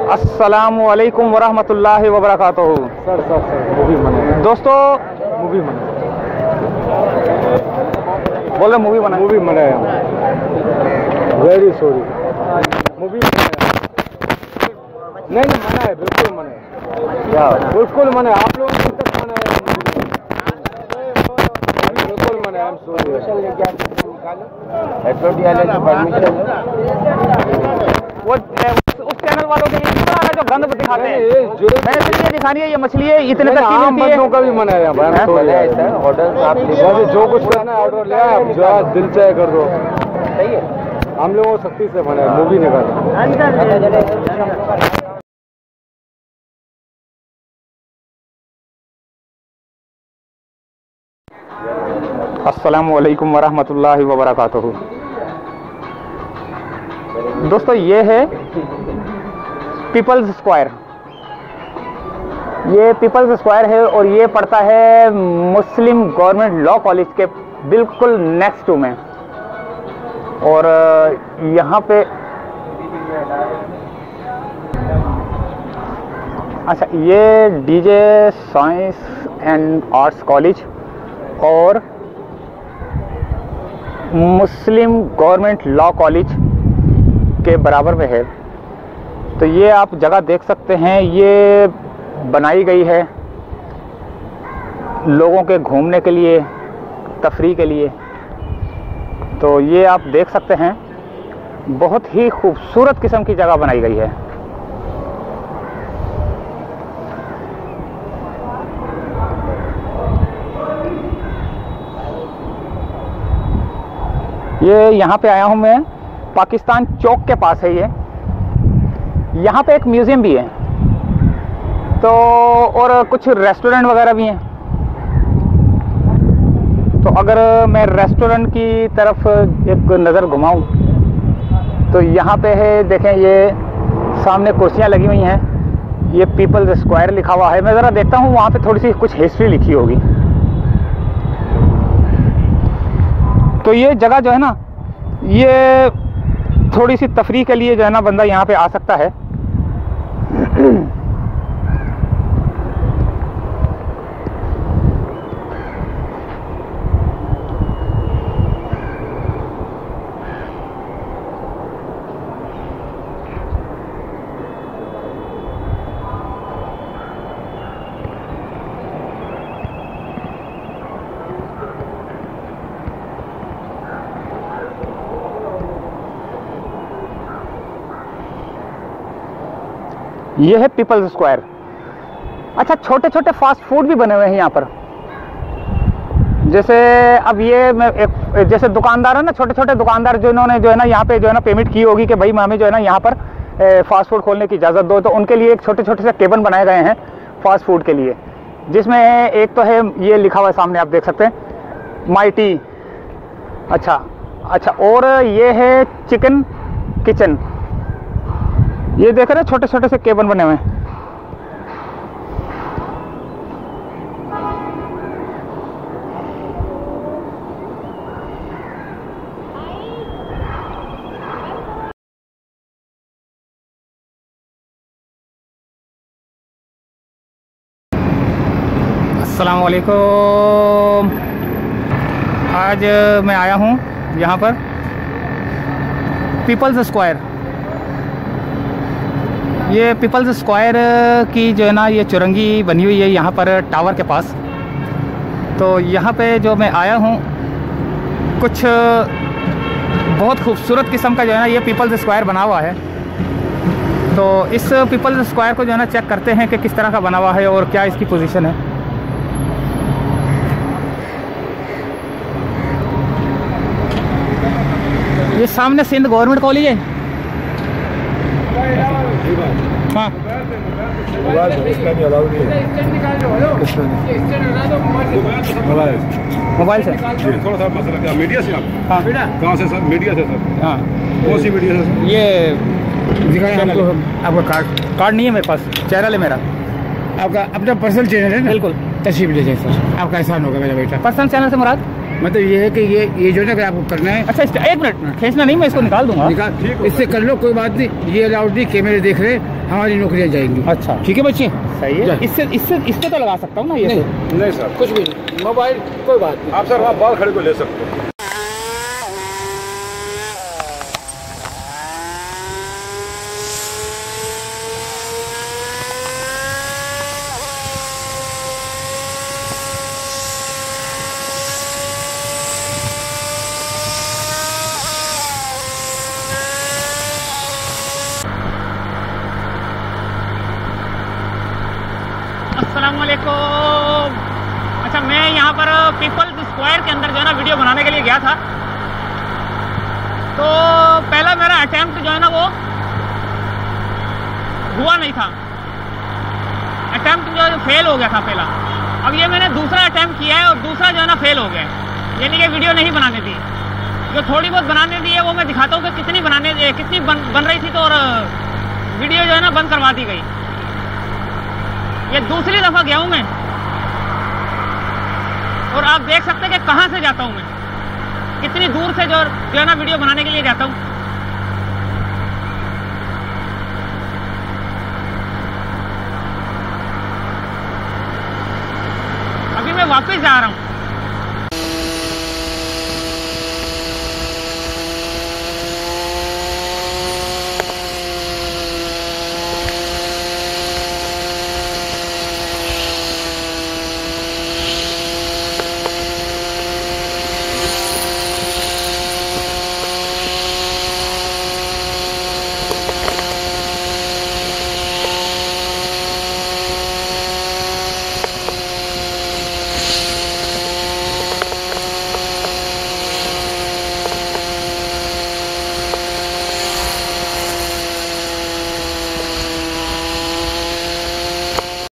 अस्सलामु अलैकुम वरहमतुल्लाहि वबरकातुहू। सर मूवी बने दोस्तों, मूवी बने बोले मूवी बना वेरी सॉरी मूवी नहीं मना है, बिल्कुल मना है, बिल्कुल मना है। आप लोग तक मना है, बिल्कुल मना है। वो उस चैनल वालों के लिए जो गंद दिखाते हैं, मैंने इसलिए दिखानी है। ये मछली है, इतने तक की मिलती है। का भी मना है ऑर्डर, जो कुछ करना है ऑर्डर ले, आप जो दिल चाहे कर दो। सही है, हम लोगों को सख्ती से मना है, मूवी नहीं करना। अस्सलामु अलैकुम वरहमतुल्लाहि वबरकातुहू। दोस्तों, ये है पीपल्स स्क्वायर। ये पीपल्स स्क्वायर है और ये पड़ता है मुस्लिम गवर्नमेंट लॉ कॉलेज के बिल्कुल नेक्स्ट टू में। और यहाँ पे अच्छा, ये DJ science and arts college और मुस्लिम गवर्नमेंट लॉ कॉलेज के बराबर में है। तो ये आप जगह देख सकते हैं, ये बनाई गई है लोगों के घूमने के लिए, तफरीह के लिए। तो ये आप देख सकते हैं, बहुत ही खूबसूरत किस्म की जगह बनाई गई है। ये यहाँ पे आया हूँ मैं, पाकिस्तान चौक के पास है ये। यहाँ पे एक म्यूज़ियम भी है, तो और कुछ रेस्टोरेंट वगैरह भी हैं। तो अगर मैं रेस्टोरेंट की तरफ एक नज़र घुमाऊँ तो यहाँ पे है, देखें, ये सामने कुर्सियाँ लगी हुई हैं। ये पीपल्स स्क्वायर लिखा हुआ है। मैं ज़रा देखता हूँ, वहाँ पे थोड़ी सी कुछ हिस्ट्री लिखी होगी। तो ये जगह जो है ना, ये थोड़ी सी तफरीह के लिए जो है ना, बंदा यहाँ पे आ सकता है। ये है पीपल्स स्क्वायर। अच्छा, छोटे छोटे फास्ट फूड भी बने हुए हैं यहाँ पर। जैसे अब ये मैं एक, जैसे दुकानदार है ना, छोटे छोटे दुकानदार जिन्होंने जो है ना यहाँ पे जो है ना पेमेंट की होगी कि भाई हमें जो है ना यहाँ पर फास्ट फूड खोलने की इजाज़त दो, तो उनके लिए एक छोटे छोटे से केबिन बनाए गए हैं फास्ट फूड के लिए। जिसमें एक तो है, ये लिखा हुआ है सामने, आप देख सकते हैं, माई टी। अच्छा, और ये है चिकन किचन। ये देख रहे हैं, छोटे छोटे से केबिन बने हुए हैं। अस्सलाम वालेकुम। आज मैं आया हूँ यहाँ पर पीपल्स स्क्वायर। ये पीपल्स स्क्वायर की जो है ना, ये चुरंगी बनी हुई है यहाँ पर टावर के पास। तो यहाँ पे जो मैं आया हूँ, कुछ बहुत खूबसूरत किस्म का जो है ना ये पीपल्स स्क्वायर बना हुआ है। तो इस पीपल्स स्क्वायर को जो है ना चेक करते हैं कि किस तरह का बना हुआ है और क्या इसकी पोजीशन है। ये सामने सिंध गवर्नमेंट कॉलेज है। हाँ, मोबाइल से थोड़ा सा मसला क्या, मीडिया से आप? हाँ, कहाँ से सर? मीडिया से सर। हाँ, कौन सी मीडिया से? ये दिखाएं आपको। आपका कार्ड नहीं है मेरे पास, चैनल है मेरा। आपका अपना पर्सनल चैनल है ना? बिल्कुल। तशरीफ ले जाए सर, आपका एहसान होगा मेरा बेटा। पर्सनल चैनल से मुराद मतलब ये है कि ये जो है ना आपको करना है। अच्छा, एक मिनट, खींचना नहीं, मैं इसको निकाल दूंगा। इससे कर लो, कोई बात नहीं, ये अलाउड नहीं, कैमरे देख रहे हैं। हमारी नौकरियां जाएंगी। अच्छा ठीक है बच्चे, सही है। इससे तो लगा सकता हूँ ना ये तो। नहीं सर, कुछ भी नहीं, मोबाइल कोई बात नहीं। आप सर वहाँ बाल खड़े को ले सकते हो। अस्सलामुअलैकुम। अच्छा, मैं यहाँ पर पीपल्स स्क्वायर के अंदर जो है ना वीडियो बनाने के लिए गया था। तो पहला मेरा अटेम्प्ट जो है ना वो हुआ नहीं था, अटेम्प्ट जो है फेल हो गया था पहला। अब ये मैंने दूसरा अटेम्प्ट किया है और दूसरा जो है ना फेल हो गया, यानी कि वीडियो नहीं बनाने दी। जो थोड़ी बहुत बनाने दी है वो मैं दिखाता हूँ कि कितनी बन रही थी, तो और वीडियो जो है ना बंद करवा दी गई। ये दूसरी दफा गया हूं मैं और आप देख सकते हैं कि कहां से जाता हूं मैं, कितनी दूर से जो है ना वीडियो बनाने के लिए जाता हूं। अभी मैं वापस जा रहा हूं।